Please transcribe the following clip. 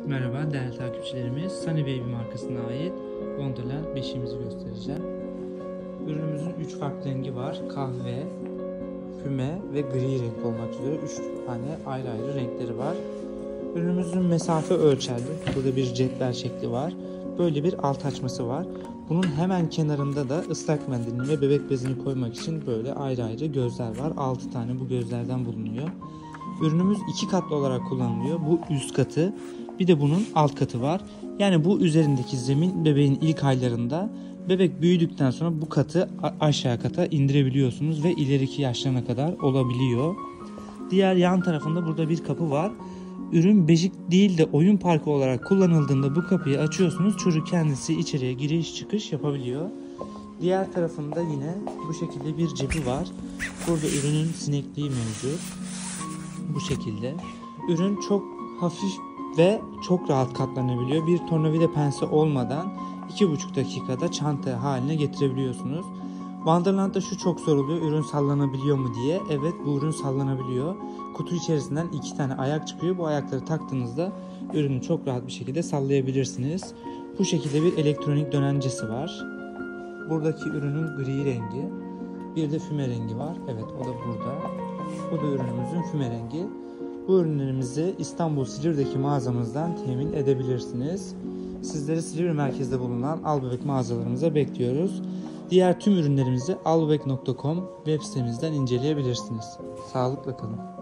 Merhaba değerli takipçilerimiz, Sunny Baby markasına ait Wonderland 5'imizi göstereceğim. Ürünümüzün 3 farklı rengi var. Kahve, füme ve gri renk olmak üzere 3 tane ayrı ayrı renkleri var. Ürünümüzün mesafe ölçerli. Burada bir cetvel şekli var. Böyle bir alt açması var. Bunun hemen kenarında da ıslak mendilini ve bebek bezini koymak için böyle ayrı ayrı gözler var. 6 tane bu gözlerden bulunuyor. Ürünümüz 2 katlı olarak kullanılıyor. Bu üst katı, bir de bunun alt katı var. Yani bu üzerindeki zemin bebeğin ilk aylarında, bebek büyüdükten sonra bu katı aşağı kata indirebiliyorsunuz ve ileriki yaşlarına kadar olabiliyor. Diğer yan tarafında burada bir kapı var. Ürün beşik değil de oyun parkı olarak kullanıldığında bu kapıyı açıyorsunuz. Çocuk kendisi içeriye giriş çıkış yapabiliyor. Diğer tarafında yine bu şekilde bir cebi var. Burada ürünün sinekliği mevcut. Bu şekilde. Ürün çok hafif ve çok rahat katlanabiliyor. Bir tornavida pense olmadan 2,5 dakikada çanta haline getirebiliyorsunuz. Wonderland'da şu çok soruluyor, ürün sallanabiliyor mu diye. Evet, bu ürün sallanabiliyor. Kutu içerisinden 2 tane ayak çıkıyor. Bu ayakları taktığınızda ürünü çok rahat bir şekilde sallayabilirsiniz. Bu şekilde bir elektronik dönencesi var. Buradaki ürünün gri rengi. Bir de füme rengi var. Evet, o da burada. Bu da ürünümüzün füme rengi. Bu ürünlerimizi İstanbul Silivri'deki mağazamızdan temin edebilirsiniz. Sizleri Silivri merkezde bulunan Albebek mağazalarımıza bekliyoruz. Diğer tüm ürünlerimizi albebek.com web sitemizden inceleyebilirsiniz. Sağlıkla kalın.